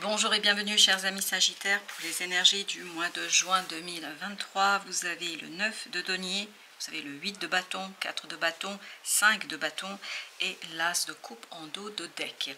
Bonjour et bienvenue chers amis Sagittaires pour les énergies du mois de juin 2023. Vous avez le 9 de denier, vous avez le 8 de bâton, 4 de bâton, 5 de bâton et l'as de coupe en dos de deck.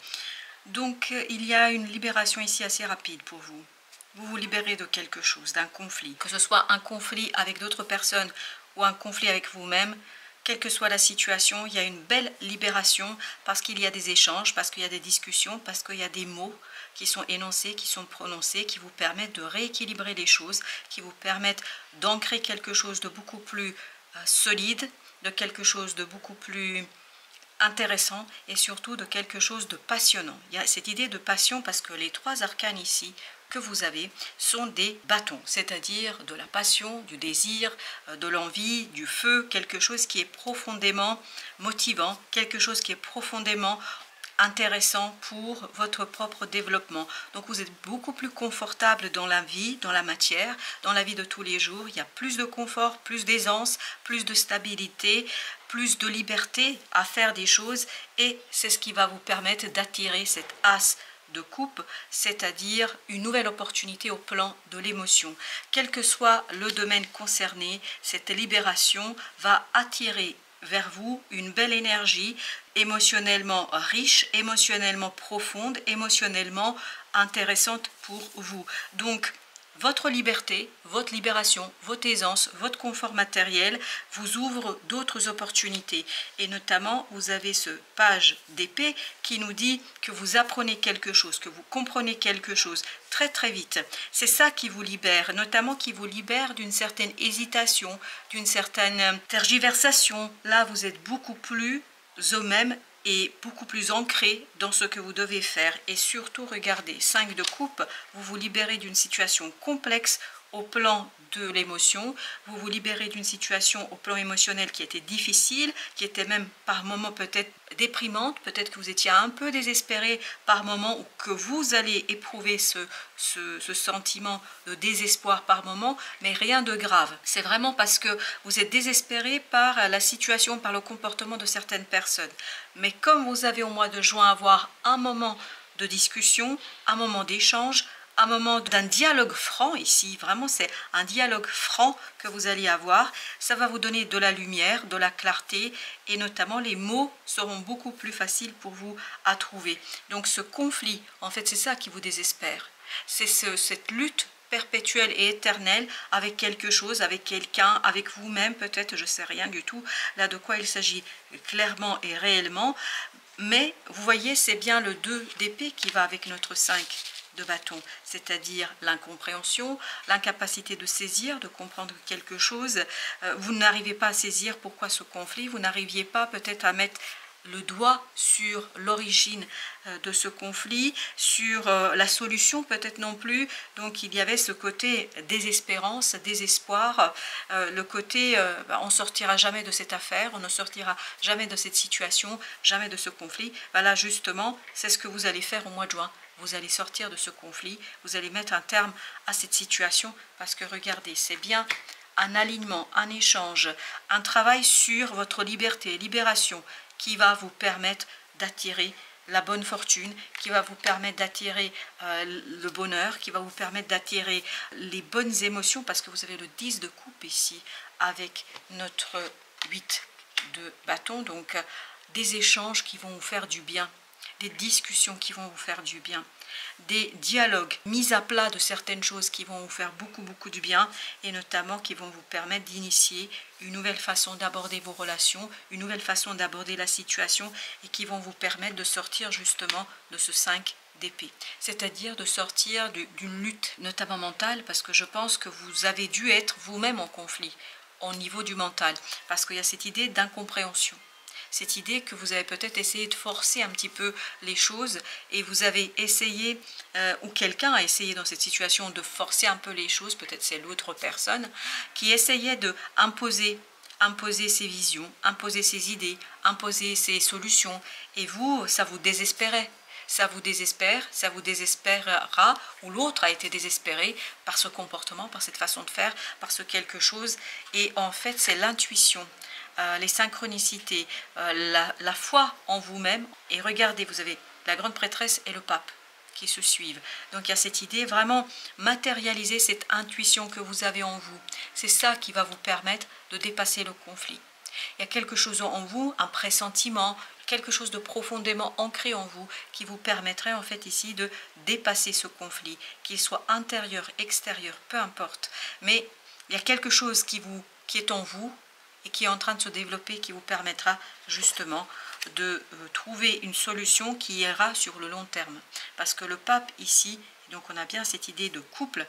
Donc il y a une libération ici assez rapide pour vous. Vous vous libérez de quelque chose, d'un conflit. Que ce soit un conflit avec d'autres personnes ou un conflit avec vous-même, quelle que soit la situation, il y a une belle libération parce qu'il y a des échanges, parce qu'il y a des discussions, parce qu'il y a des mots qui sont énoncés, qui sont prononcés, qui vous permettent de rééquilibrer les choses, qui vous permettent d'ancrer quelque chose de beaucoup plus solide, de quelque chose de beaucoup plus intéressant et surtout de quelque chose de passionnant. Il y a cette idée de passion parce que les trois arcanes ici que vous avez sont des bâtons, c'est-à-dire de la passion, du désir, de l'envie, du feu, quelque chose qui est profondément motivant, quelque chose qui est profondément intéressant pour votre propre développement. Donc vous êtes beaucoup plus confortable dans la vie, dans la matière, dans la vie de tous les jours. Il y a plus de confort, plus d'aisance, plus de stabilité, plus de liberté à faire des choses et c'est ce qui va vous permettre d'attirer cette as de coupe, c'est-à-dire une nouvelle opportunité au plan de l'émotion. Quel que soit le domaine concerné, cette libération va attirer vers vous une belle énergie émotionnellement riche, émotionnellement profonde, émotionnellement intéressante pour vous. Donc, votre liberté, votre libération, votre aisance, votre confort matériel vous ouvre d'autres opportunités. Et notamment, vous avez ce page d'épée qui nous dit que vous apprenez quelque chose, que vous comprenez quelque chose très très vite. C'est ça qui vous libère, notamment qui vous libère d'une certaine hésitation, d'une certaine tergiversation. Là, vous êtes beaucoup plus au même et beaucoup plus ancré dans ce que vous devez faire. Et surtout, regardez, 5 de coupe, vous vous libérez d'une situation complexe au plan de l'émotion, vous vous libérez d'une situation au plan émotionnel qui était difficile, qui était même par moments peut-être déprimante, peut-être que vous étiez un peu désespéré par moments ou que vous allez éprouver ce sentiment de désespoir par moment, mais rien de grave. C'est vraiment parce que vous êtes désespéré par la situation, par le comportement de certaines personnes. Mais comme vous avez au mois de juin avoir un moment de discussion, un moment d'échange, un moment d'un dialogue franc ici, vraiment c'est un dialogue franc que vous allez avoir, ça va vous donner de la lumière, de la clarté et notamment les mots seront beaucoup plus faciles pour vous à trouver. Donc ce conflit, en fait c'est ça qui vous désespère, c'est cette lutte perpétuelle et éternelle avec quelque chose, avec quelqu'un, avec vous-même peut-être, je ne sais rien du tout là de quoi il s'agit clairement et réellement, mais vous voyez c'est bien le 2 d'épée qui va avec notre 5 de bâton, c'est-à-dire l'incompréhension, l'incapacité de saisir, de comprendre quelque chose. Vous n'arrivez pas à saisir pourquoi ce conflit, vous n'arriviez pas peut-être à mettre le doigt sur l'origine de ce conflit, sur la solution peut-être non plus. Donc il y avait ce côté désespérance, désespoir, le côté on ne sortira jamais de cette affaire, on ne sortira jamais de cette situation, jamais de ce conflit. Voilà justement, c'est ce que vous allez faire au mois de juin. Vous allez sortir de ce conflit, vous allez mettre un terme à cette situation parce que regardez, c'est bien un alignement, un échange, un travail sur votre liberté, libération qui va vous permettre d'attirer la bonne fortune, qui va vous permettre d'attirer le bonheur, qui va vous permettre d'attirer les bonnes émotions parce que vous avez le 10 de coupe ici avec notre 8 de bâton, donc des échanges qui vont vous faire du bien, des discussions qui vont vous faire du bien, des dialogues mis à plat de certaines choses qui vont vous faire beaucoup du bien et notamment qui vont vous permettre d'initier une nouvelle façon d'aborder vos relations, une nouvelle façon d'aborder la situation et qui vont vous permettre de sortir justement de ce 5 d'épée, c'est-à-dire de sortir d'une lutte notamment mentale parce que je pense que vous avez dû être vous-même en conflit au niveau du mental parce qu'il y a cette idée d'incompréhension. Cette idée que vous avez peut-être essayé de forcer un petit peu les choses et vous avez essayé, ou quelqu'un a essayé dans cette situation de forcer un peu les choses, peut-être c'est l'autre personne, qui essayait de imposer ses visions, imposer ses idées, imposer ses solutions. Et vous, ça vous désespérait. Ça vous désespère, ça vous désespérera, ou l'autre a été désespéré par ce comportement, par cette façon de faire, par ce quelque chose. Et en fait, c'est l'intuition. Les synchronicités, la foi en vous-même. Et regardez, vous avez la grande prêtresse et le pape. qui se suivent. Donc il y a cette idée, vraiment matérialiser cette intuition que vous avez en vous. C'est ça qui va vous permettre de dépasser le conflit. Il y a quelque chose en vous, un pressentiment, quelque chose de profondément ancré en vous qui vous permettrait en fait ici de dépasser ce conflit, qu'il soit intérieur, extérieur, peu importe. Mais il y a quelque chose qui est en vous et qui est en train de se développer, qui vous permettra justement de trouver une solution qui ira sur le long terme. Parce que le pape ici, donc on a bien cette idée de couple,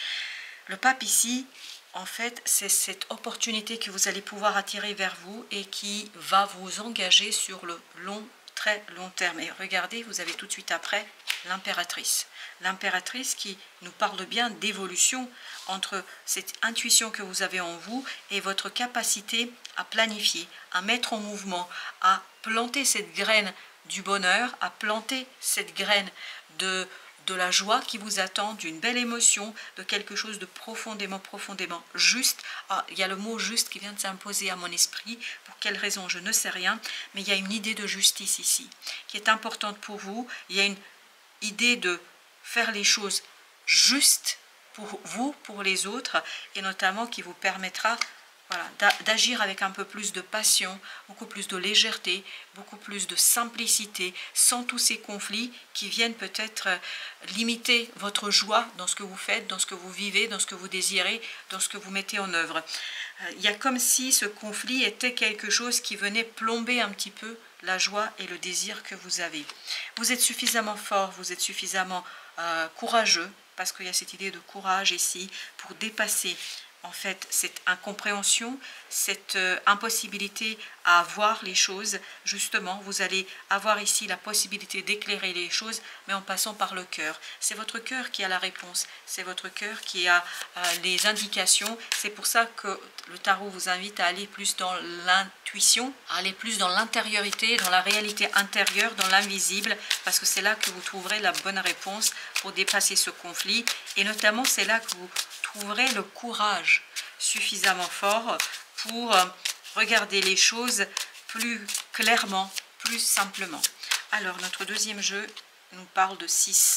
le pape ici, en fait, c'est cette opportunité que vous allez pouvoir attirer vers vous et qui va vous engager sur le très long terme. Et regardez, vous avez tout de suite après l'impératrice. L'impératrice qui nous parle bien d'évolution entre cette intuition que vous avez en vous et votre capacité à planifier, à mettre en mouvement, à planter cette graine du bonheur, à planter cette graine de la joie qui vous attend, d'une belle émotion, de quelque chose de profondément juste. Ah, il y a le mot juste qui vient de s'imposer à mon esprit. Pour quelle raison, je ne sais rien. Mais il y a une idée de justice ici qui est importante pour vous. Il y a une idée de faire les choses justes pour vous, pour les autres, et notamment qui vous permettra d'agir avec un peu plus de passion, beaucoup plus de légèreté, beaucoup plus de simplicité, sans tous ces conflits qui viennent peut-être limiter votre joie dans ce que vous faites, dans ce que vous vivez, dans ce que vous désirez, dans ce que vous mettez en œuvre. Il y a comme si ce conflit était quelque chose qui venait plomber un petit peu la joie et le désir que vous avez. Vous êtes suffisamment fort, vous êtes suffisamment courageux, parce qu'il y a cette idée de courage ici, pour dépasser en fait cette incompréhension, cette impossibilité à voir les choses. Justement, vous allez avoir ici la possibilité d'éclairer les choses, mais en passant par le cœur. C'est votre cœur qui a la réponse, c'est votre cœur qui a les indications. C'est pour ça que le tarot vous invite à aller plus dans l'intuition, à aller plus dans l'intériorité, dans la réalité intérieure, dans l'invisible, parce que c'est là que vous trouverez la bonne réponse pour dépasser ce conflit, et notamment c'est là que vous trouverez le courage suffisamment fort pour regarder les choses plus clairement, plus simplement. Alors, notre deuxième jeu nous parle de 6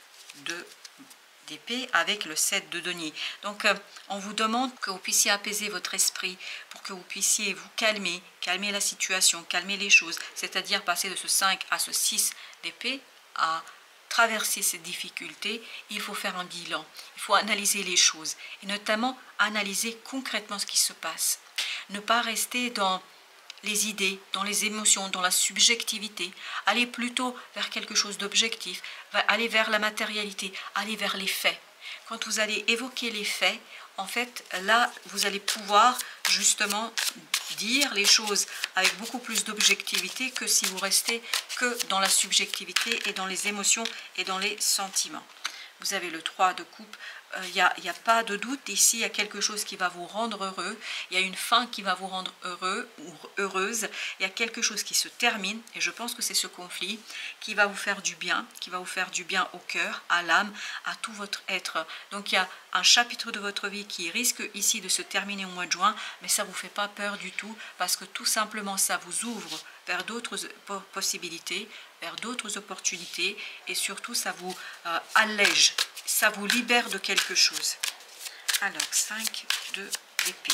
d'épée avec le 7 de denier. Donc, on vous demande que vous puissiez apaiser votre esprit pour que vous puissiez vous calmer, calmer la situation, calmer les choses, c'est-à-dire passer de ce 5 à ce 6 d'épée à traverser ces difficultés. Il faut faire un bilan, il faut analyser les choses et notamment analyser concrètement ce qui se passe. Ne pas rester dans les idées, dans les émotions, dans la subjectivité, aller plutôt vers quelque chose d'objectif, aller vers la matérialité, aller vers les faits. Quand vous allez évoquer les faits, en fait, là, vous allez pouvoir justement dire les choses avec beaucoup plus d'objectivité que si vous restez que dans la subjectivité et dans les émotions et dans les sentiments. Vous avez le 3 de coupe. Il n'y a pas de doute ici, il y a quelque chose qui va vous rendre heureux, il y a une fin qui va vous rendre heureux ou heureuse, il y a quelque chose qui se termine, et je pense que c'est ce conflit qui va vous faire du bien, qui va vous faire du bien au cœur, à l'âme, à tout votre être. Donc il y a un chapitre de votre vie qui risque ici de se terminer au mois de juin, mais ça ne vous fait pas peur du tout, parce que tout simplement ça vous ouvre vers d'autres possibilités, vers d'autres opportunités, et surtout ça vous allège, ça vous libère de quelque chose. Alors, 5 d'épée.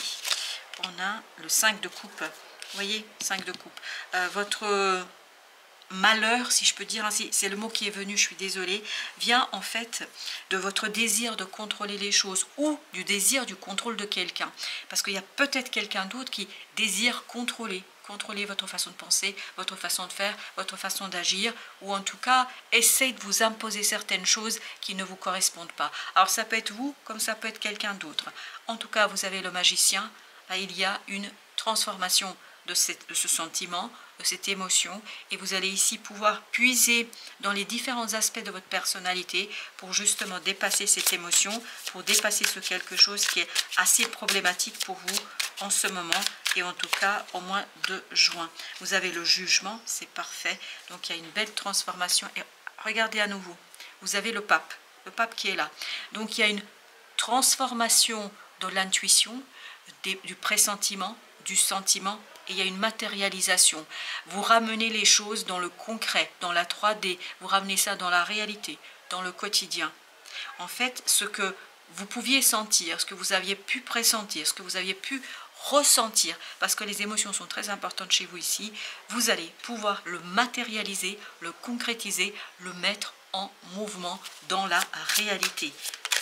On a le 5 de coupe. Vous voyez, 5 de coupe. Votre malheur, si je peux dire ainsi, c'est le mot qui est venu, je suis désolée, vient en fait de votre désir de contrôler les choses ou du désir du contrôle de quelqu'un. Parce qu'il y a peut-être quelqu'un d'autre qui désire contrôler votre façon de penser, votre façon de faire, votre façon d'agir, ou en tout cas, essaye de vous imposer certaines choses qui ne vous correspondent pas. Alors ça peut être vous, comme ça peut être quelqu'un d'autre. En tout cas, vous avez le magicien, là il y a une transformation de ce sentiment, de cette émotion, et vous allez ici pouvoir puiser dans les différents aspects de votre personnalité pour justement dépasser cette émotion, pour dépasser ce quelque chose qui est assez problématique pour vous en ce moment, et en tout cas au mois de juin. Vous avez le jugement, c'est parfait, donc il y a une belle transformation, et regardez à nouveau, vous avez le pape qui est là, donc il y a une transformation de l'intuition, du pressentiment, du sentiment, et il y a une matérialisation. Vous ramenez les choses dans le concret, dans la 3D, vous ramenez ça dans la réalité, dans le quotidien. En fait, ce que vous pouviez sentir, ce que vous aviez pu pressentir, ce que vous aviez pu ressentir, parce que les émotions sont très importantes chez vous ici, vous allez pouvoir le matérialiser, le concrétiser, le mettre en mouvement dans la réalité.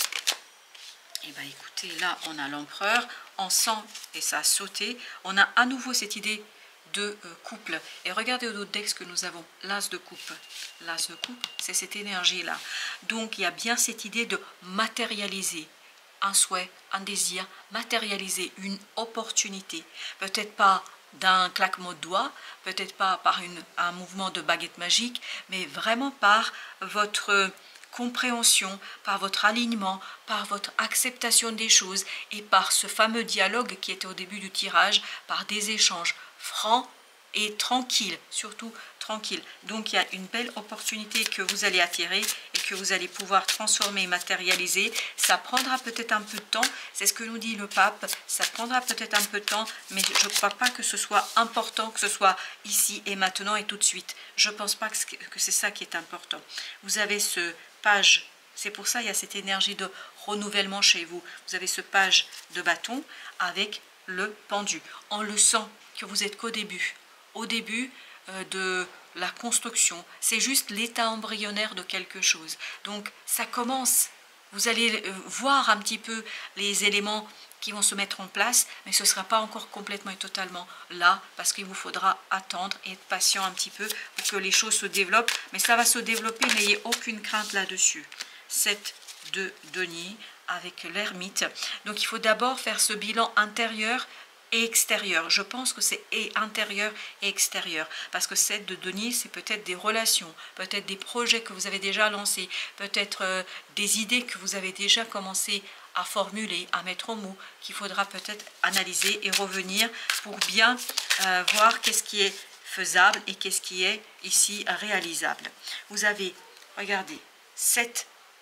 Et bien écoutez, là on a l'empereur, en sang, et ça a sauté, on a à nouveau cette idée de couple. Et regardez au dos deck ce que nous avons, l'as de coupe. L'as de coupe, c'est cette énergie-là. Donc il y a bien cette idée de matérialiser un souhait, un désir, matérialiser une opportunité. Peut-être pas d'un claquement de doigts, peut-être pas par un mouvement de baguette magique, mais vraiment par votre compréhension, par votre alignement, par votre acceptation des choses et par ce fameux dialogue qui était au début du tirage, par des échanges francs et tranquilles, surtout tranquilles. Donc il y a une belle opportunité que vous allez attirer et que vous allez pouvoir transformer et matérialiser. Ça prendra peut-être un peu de temps, c'est ce que nous dit le pape, ça prendra peut-être un peu de temps, mais je ne crois pas que ce soit important, que ce soit ici et maintenant et tout de suite. Je ne pense pas que c'est ça qui est important. Vous avez ce page, c'est pour ça il y a cette énergie de renouvellement chez vous. Vous avez ce page de bâton avec le pendu. On le sent que vous êtes qu'au début. Au début de la construction. C'est juste l'état embryonnaire de quelque chose. Donc ça commence. Vous allez voir un petit peu les éléments qui vont se mettre en place, mais ce ne sera pas encore complètement et totalement là, parce qu'il vous faudra attendre et être patient un petit peu pour que les choses se développent. Mais ça va se développer, n'ayez aucune crainte là-dessus. 7 de denier avec l'ermite. Donc il faut d'abord faire ce bilan intérieur et extérieur. Je pense que c'est intérieur et extérieur, parce que 7 de denier, c'est peut-être des relations, peut-être des projets que vous avez déjà lancés, peut-être des idées que vous avez déjà commencé à formuler, à mettre en mots, qu'il faudra peut-être analyser et revenir pour bien voir qu'est-ce qui est faisable et qu'est-ce qui est ici réalisable. Vous avez, regardez, 7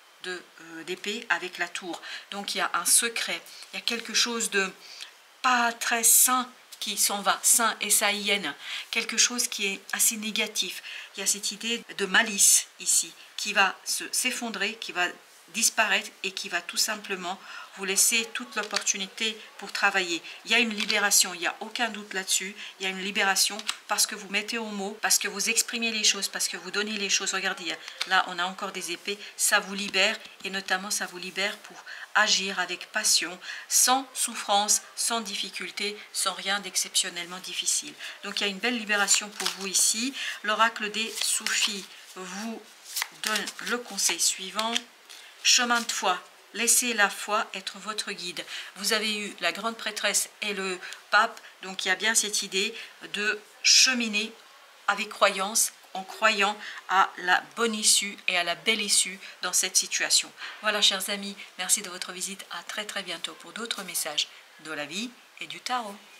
d'épée avec la tour. Donc il y a un secret, il y a quelque chose de pas très sain qui s'en va, sain et saïenne, quelque chose qui est assez négatif. Il y a cette idée de malice ici qui va s'effondrer, qui va disparaître et qui va tout simplement vous laisser toute l'opportunité pour travailler. Il y a une libération, il n'y a aucun doute là-dessus. Il y a une libération parce que vous mettez au mot, parce que vous exprimez les choses, parce que vous donnez les choses. Regardez, là on a encore des épées, ça vous libère et notamment ça vous libère pour agir avec passion, sans souffrance, sans difficulté, sans rien d'exceptionnellement difficile. Donc il y a une belle libération pour vous ici. L'oracle des soufis vous donne le conseil suivant. Chemin de foi, laissez la foi être votre guide. Vous avez eu la grande prêtresse et le pape, donc il y a bien cette idée de cheminer avec croyance, en croyant à la bonne issue et à la belle issue dans cette situation. Voilà, chers amis, merci de votre visite. À très bientôt pour d'autres messages de la vie et du tarot.